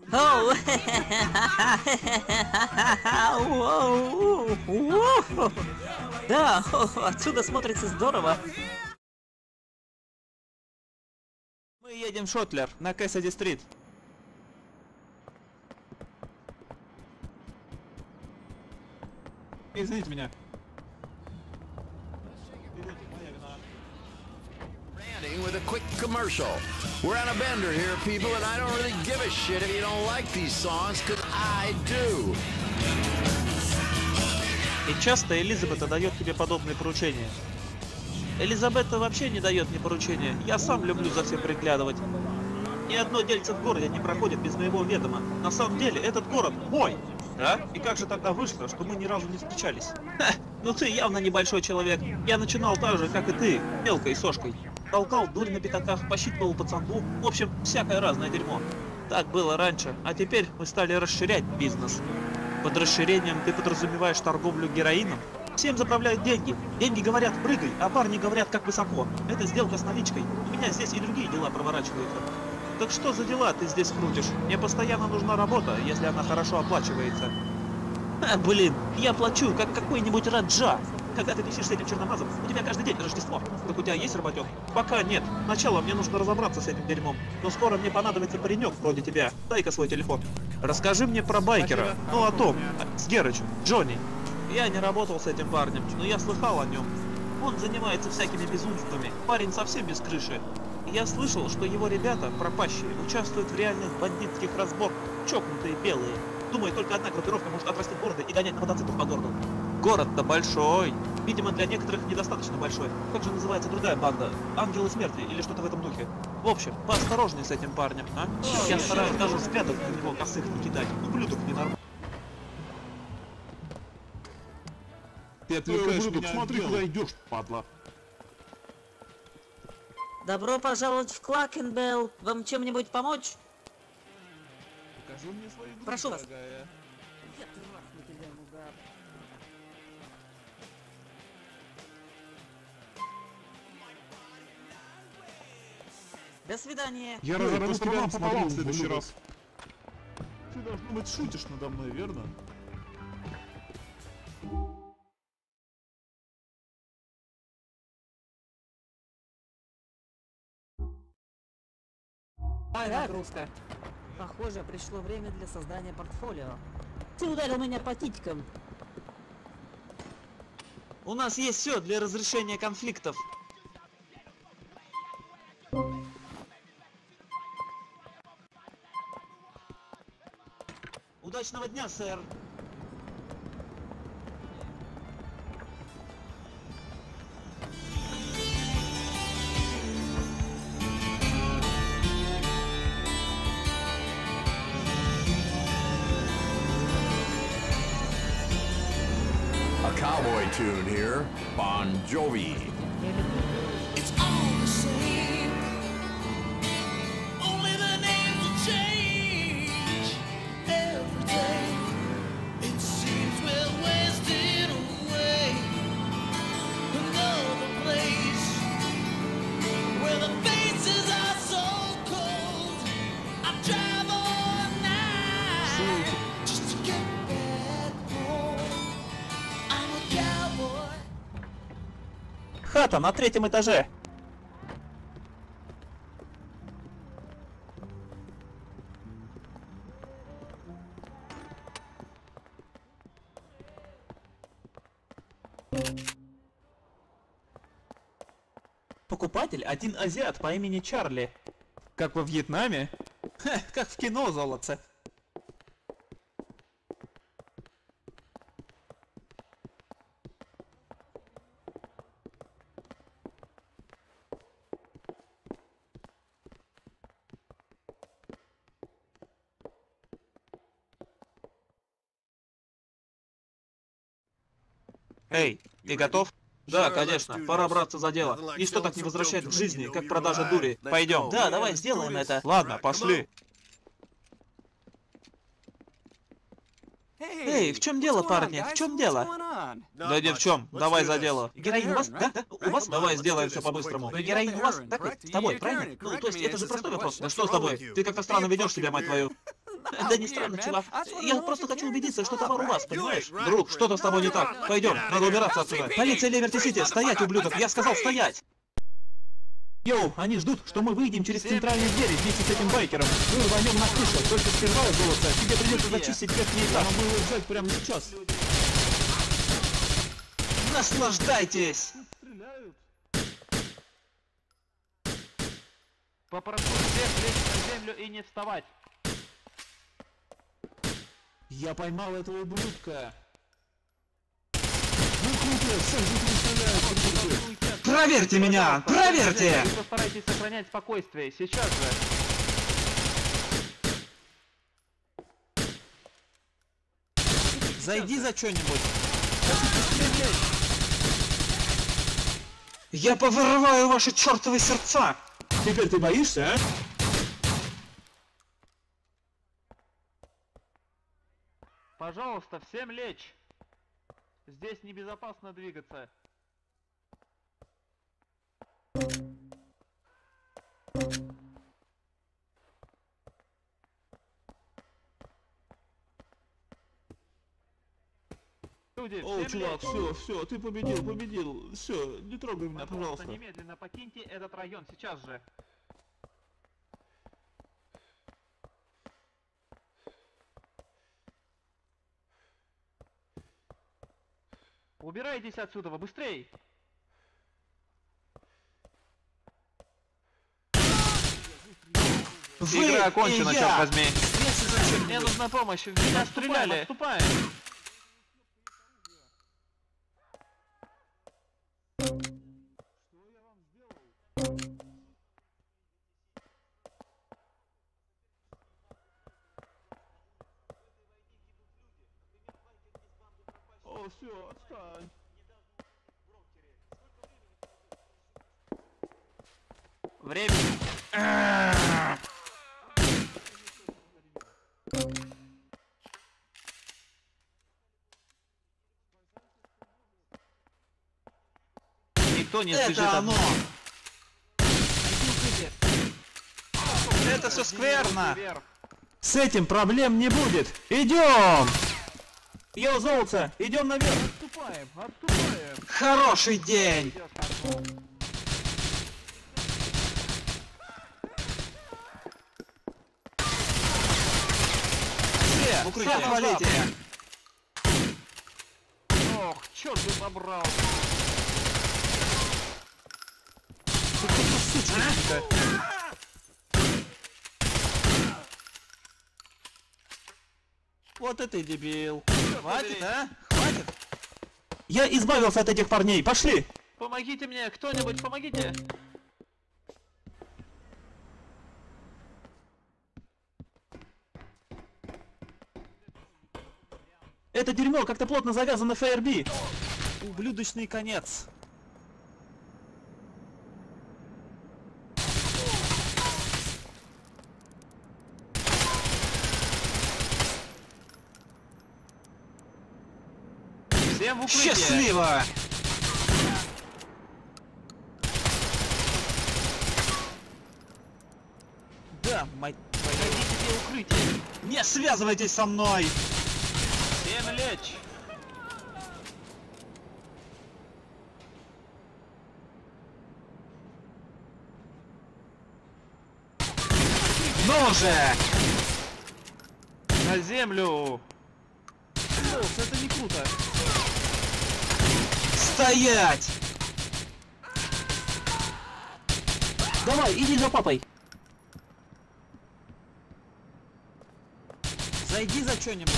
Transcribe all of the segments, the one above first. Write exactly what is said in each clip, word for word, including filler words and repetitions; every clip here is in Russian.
Оу! Да, отсюда смотрится здорово. Мы едем в Шотлер, на Кэссиди-стрит. Извините меня. With a quick commercial. We're on a bender here, people, and I don't really give a shit if you don't like these songs, cause I do. И часто Элизабета дает тебе подобные поручения. Элизабета вообще не дает мне поручения. Я сам люблю за всем приглядывать. Ни одно дельце в городе не проходит без моего ведома. На самом деле, этот город мой. Да? И как же тогда вышло, что мы ни разу не встречались? Ха, ну ты явно небольшой человек. Я начинал так же, как и ты, мелкой сошкой. Толкал дурь на пятаках, посчитывал пацанку. В общем, всякое разное дерьмо. Так было раньше, а теперь мы стали расширять бизнес. Под расширением ты подразумеваешь торговлю героином? Всем заправляют деньги. Деньги говорят прыгай, а парни говорят как высоко. Это сделка с наличкой. У меня здесь и другие дела проворачиваются. Так что за дела ты здесь крутишь? Мне постоянно нужна работа, если она хорошо оплачивается. А, блин, я плачу, как какой-нибудь Раджа. Когда ты висишь с этим черномазом, у тебя каждый день Рождество. Так у тебя есть работёк? Пока нет. Сначала мне нужно разобраться с этим дерьмом. Но скоро мне понадобится паренек вроде тебя. Дай-ка свой телефон. Расскажи мне про байкера. Ну о том, с Герычем, Джонни. Я не работал с этим парнем, но я слыхал о нем. Он занимается всякими безумствами. Парень совсем без крыши. Я слышал, что его ребята, пропащие, участвуют в реальных бандитских разборках. Чокнутые белые. Думаю, только одна группировка может отрастить города и гонять на мотоциклах по городу. Город-то большой. Видимо, для некоторых недостаточно большой. Как же называется другая банда? Ангелы смерти или что-то в этом духе. В общем, поосторожней с этим парнем, а? Я стараюсь даже взглядов на него косых не кидать. Ублюдок ненормальный. Ты отвлекаешь меня, смотри, куда идешь, падла. Добро пожаловать в Клакенбелл. Вам чем-нибудь помочь? Покажи мне свои друзья, Прошу вас. дорогая. Я трахну тебя, мудак. До свидания. Я разорву тебя пополам в следующий раз. Ты, должно быть, шутишь надо мной, верно? Ай, нагрузка. Похоже, пришло время для создания портфолио. Ты ударил меня по титькам. У нас есть все для разрешения конфликтов. Удачного дня, сэр. A cowboy tune here, Bon Jovi. It's all the same. Only the names will change every day. It seems we're wasting away. Another place where the faces are so cold. I drive all night just to get back home. I'm a cowboy. Хата на третьем этаже. Покупатель один азиат по имени Чарли. Как во Вьетнаме? Ха, как в кино, золотце. Эй, ты готов? Да, конечно, пора браться за дело. Ничто так не возвращает к жизни, как продажа дури. Пойдем. Да, давай сделаем это. Ладно, пошли. Эй, в чем дело, парни? В чем дело? Да ни в чем. Давай за дело. Героин у вас? Да? Да? У вас? Давай сделаем все по-быстрому. Героин у вас? Так ведь? С тобой, правильно? Ну, то есть это же простой вопрос. Да что с тобой? Ты как-то странно ведешь себя, мать твою. Да не странно, чувак. Я просто хочу убедиться, что товар у вас, понимаешь? Друг, что-то с тобой не так. Пойдем, надо убираться отсюда. Полиция Либерти-Сити, стоять, ублюдок, я сказал стоять. Йоу, они ждут, что мы выйдем через центральные двери вместе с этим байкером. Мы рванем на крышу, только сперва, золото, тебе придется зачистить верхний этаж. Нам было взять прямо сейчас. Наслаждайтесь! Попрошу всех лечь на землю и не вставать. Я поймал этого ублюдка. Ну круто, всех же не стреляют. Проверьте меня! Проверьте! Вы постарайтесь сохранять спокойствие. Сейчас же. Зайди за что-нибудь. Я повырываю ваши чертовы сердца! Теперь ты боишься, а? Пожалуйста, всем лечь. Здесь небезопасно двигаться. Люди, О, всем чувак, лечь. все, все, ты победил, победил. Все, не трогай меня, Пожалуйста, пожалуйста. немедленно покиньте этот район сейчас же. Убирайтесь отсюда, быстрей! Вы Игра и окончена, я! черт возьми. Вместе за Мне нужна помощь, в меня стреляли. Отступаем. О, все, отстань. Время. Никто не сбежит Это от оно! Это все скверно! вверх. С этим проблем не будет. Идем! Йо, золото, идем наверх. Отступаем, отступаем. Хороший день! Идёт хорошо. Все, укрытие. все отвалите! Ох, черт бы побрал. Вот это дебил! Хватит, а? Хватит? Я избавился от этих парней, пошли! Помогите мне, кто-нибудь, помогите. Это дерьмо как-то плотно завязано в эф би. Ублюдочный конец. Всем в укрытие. Счастливо! Да, мать твою. Найди себе укрытие. Не связывайтесь со мной! Всем лечь. Ну же! На землю. Соус, это не круто. Стоять! Давай, иди за папой. Зайди за что-нибудь.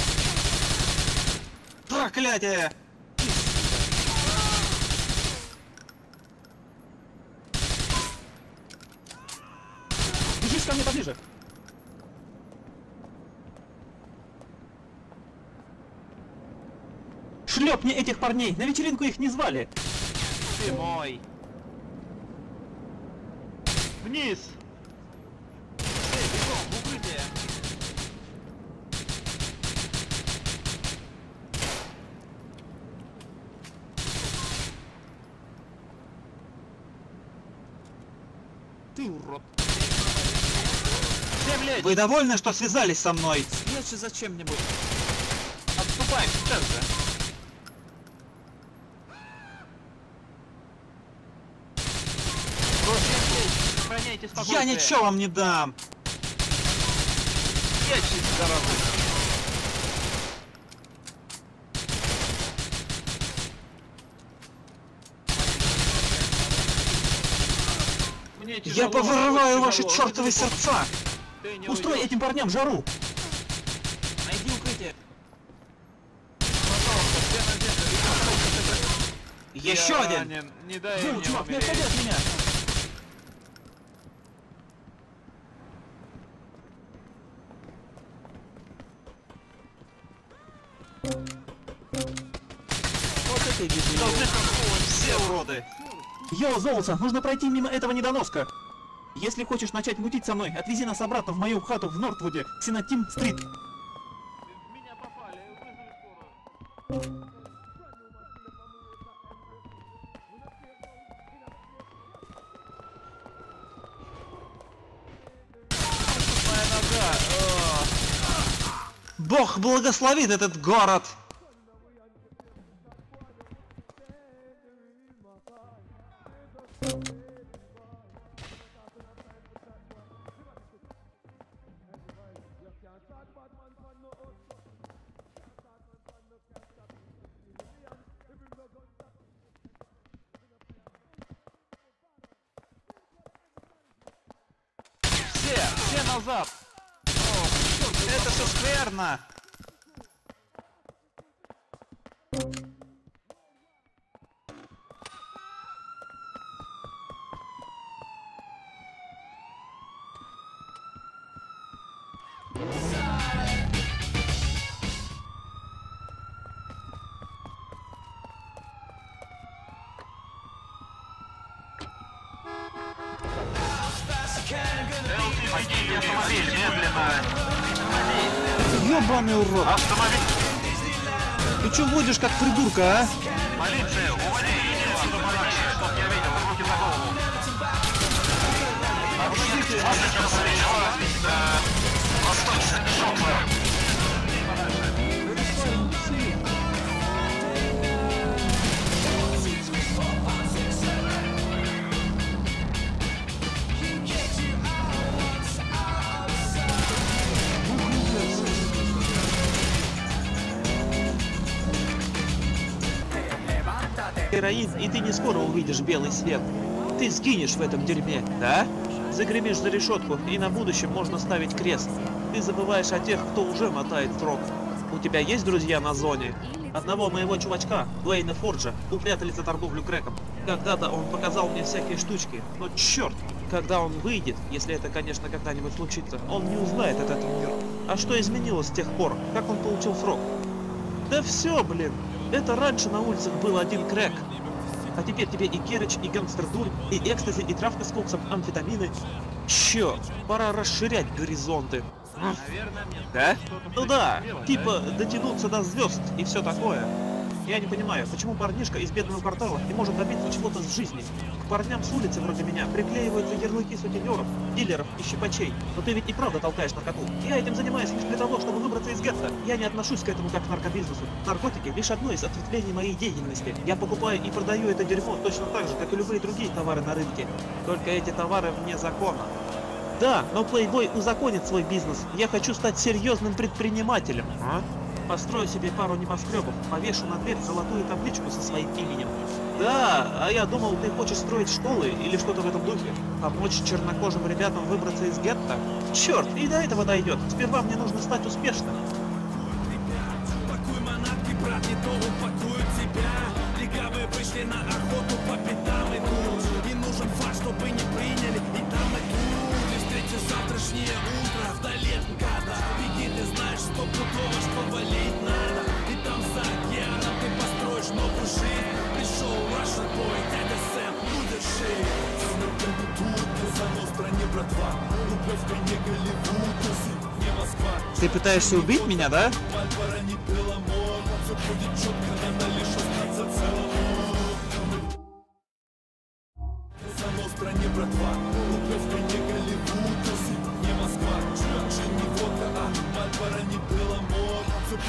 Проклятие! Держись ко мне поближе. Шлепни этих парней, на вечеринку их не звали. Ты мой. Вниз. Эй, бегом, в укрытие. Ты урод. Земле! Вы довольны, что связались со мной? Лучше зачем-нибудь. Отступаем, сейчас же! Сохраняйте спокойствие. Я ничего вам не дам! Ящик здоровый. Мне Я тяжело, повырываю очень ваши тяжело. чертовы сердца! Ты не Устрой уйдешь. этим парням жару! Найди укрытие. Пожалуйста, все на землю. Еще Я один! ранен. Не дай Ну, мне чувак, не умереть. отходи от меня! Вот это дебилы. Все уроды. Йоу, Золото, нужно пройти мимо этого недоноска. Если хочешь начать мутить со мной, отвези нас обратно в мою хату в Нортвуде, Синатим-стрит. В меня попали, вызови скорую. Моя нога. О. Бог благословит этот город. Все, все назад. Это все скверно. Покиньте автомобиль, немедленно. Ёбаный урод. Автомобиль. Ты чё водишь как придурка, а? Полиция, уводи ее отсюда подальше, чтоб я видел, руки за голову. Обыщите, восточный шофер. Героин, и ты не скоро увидишь белый свет. Ты сгинешь в этом дерьме, да? Загремишь за решетку, и на будущем можно ставить крест. Ты забываешь о тех, кто уже мотает срок. У тебя есть друзья на зоне? Одного моего чувачка, Дуэйна Форджа, упрятали за торговлю крэком. Когда-то он показал мне всякие штучки, но черт, когда он выйдет, если это, конечно, когда-нибудь случится, он не узнает этот мир. А что изменилось с тех пор? Как он получил срок? Да все, блин. Это раньше на улицах был один крэк. А теперь тебе и керыч, и гангстер-дур, и экстази, и травка с коксом, амфетамины. Чё, пора расширять горизонты. Наверное, мне Да? что-то Ну да, делать, типа дотянуться до звезд и все такое. Я не понимаю, почему парнишка из бедного квартала не может добиться чего-то с жизни. К парням с улицы вроде меня приклеиваются ярлыки сутенеров, дилеров и щипачей. Но ты ведь и правда толкаешь наркоту. Я этим занимаюсь лишь для того, чтобы выбраться из гетто. Я не отношусь к этому как к наркобизнесу. Наркотики лишь одно из ответвлений моей деятельности. Я покупаю и продаю это дерьмо точно так же, как и любые другие товары на рынке. Только эти товары вне закона. Да, но Playboy узаконит свой бизнес. Я хочу стать серьезным предпринимателем. А? Построю себе пару небоскребов, повешу на дверь золотую табличку со своим именем. Да, а я думал, ты хочешь строить школы или что-то в этом духе. Помочь чернокожим ребятам выбраться из гетто? Черт, и до этого дойдет. Сперва мне нужно стать успешным. Пакуй манатки, брат, не то упакуют тебя. Легавые вышли на охоту, по пятам идут. И нужен факт, чтобы не приняли, и там и тут. Ты встретишь завтрашнее утро вдали от МКАДа. Беги, ты знаешь, стопудово, что валить надо. И там за океаном ты построишь новую жизнь. Пришел Russian Boy, дядя Сэм, ну держи. Тут, за стране, братва. Луковка не Голливуд, не Москва. Ты пытаешься убить меня, да? Мальборо не Беломор, все будет четко, надо лишь остаться целым. За стране, братва. Луковка не Голливуд, не Москва.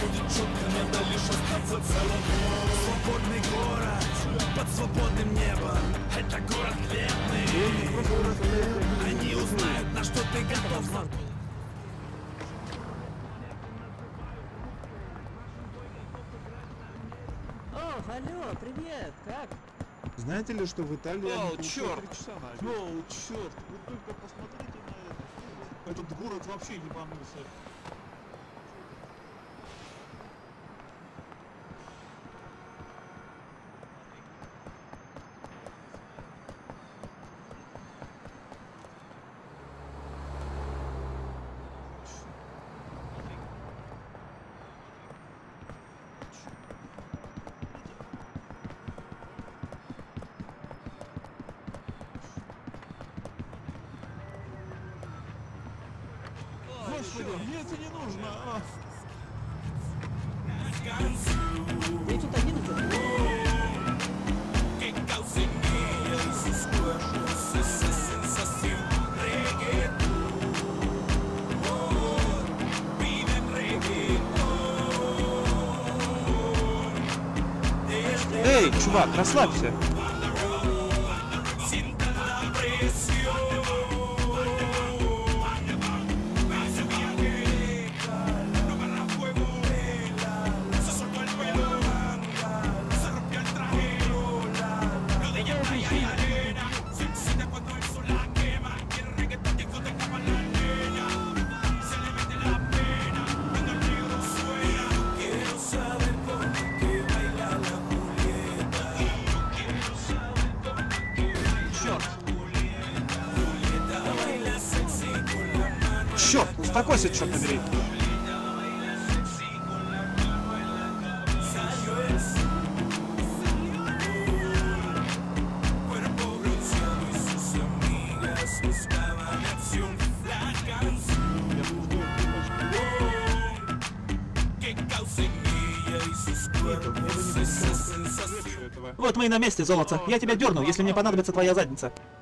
будет четко, надо лишь остаться целым. Свободный город под свободным небом. Это город хлебный. Они узнают, на что ты готов. О, алло, привет, как? Знаете ли, что в Италии... Оу, они черт! три часа на обед? Оу, черт! Вы только посмотрите на это. Этот город вообще не помылся. Господи, мне это не нужно. А. тридцать одиннадцать. Эй, чувак, расслабься. Черт, успокойся, черт побери. Вот мы и на месте, золото. Я тебя дерну, если мне понадобится твоя задница.